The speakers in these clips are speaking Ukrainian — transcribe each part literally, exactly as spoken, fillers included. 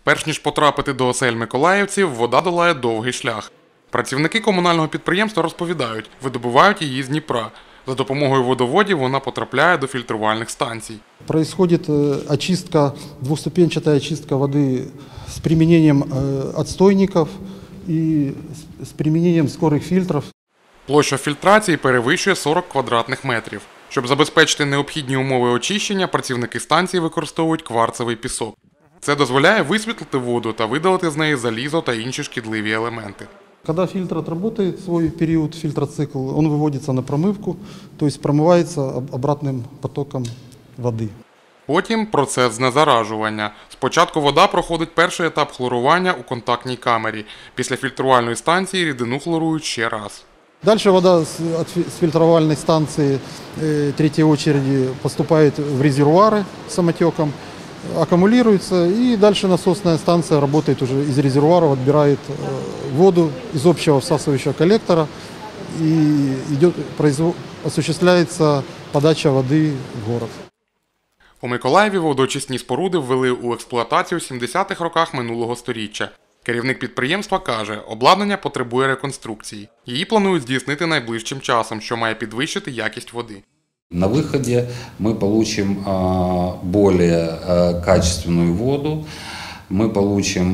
Перш ніж потрапити до осель миколаївців, вода долає довгий шлях. Працівники комунального підприємства розповідають, видобувають її з Дніпра. За допомогою водоводів вона потрапляє до фільтрувальних станцій. Происходит очистка, двухступенчатая очистка воды с применением отстойников и с применением скорых фильтров. Площа фільтрації перевищує сорок квадратних метрів. Щоб забезпечити необхідні умови очищення, працівники станції використовують кварцевий пісок. Це дозволяє висвітлити воду та видалити з неї залізо та інші шкідливі елементи. Когда фильтр отработает свой период, фильтроцикл, он выводится на промывку, то есть промывается обратным потоком воды. Потім процес знезаражування. Спочатку вода проходить перший етап хлорування у контактній камері. Після фільтрувальної станції рідину хлорують ще раз. Дальше вода с фильтровальной станции э, третьей очереди поступает в резервуары с самотеком, аккумулируется, и дальше насосная станция работает уже из резервуаров, отбирает э, воду из общего всасывающего коллектора, и идет, производ, осуществляется подача воды в город. У Миколаєві водоочисні споруди ввели у експлуатацію в сімдесятих роках минулого століття. Керівник підприємства каже, обладнання потребує реконструкції. Її планують здійснити найближчим часом, що має підвищити якість води. На выходе мы получим более качественную воду, мы получим,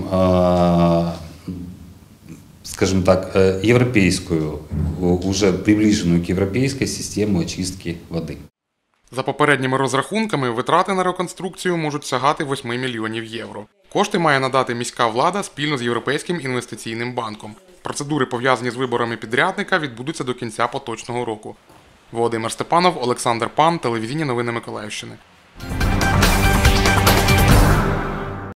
скажем так, европейскую, уже приближенную к европейской систему очистки воды. За попередніми розрахунками, витрати на реконструкцію можуть сягати восьми мільйонів євро. Кошти має надати міська влада спільно з Європейським інвестиційним банком. Процедури, пов'язані з виборами підрядника, відбудуться до кінця поточного року. Володимир Степанов, Олександр Пан, телевізійні новини Миколаївщини.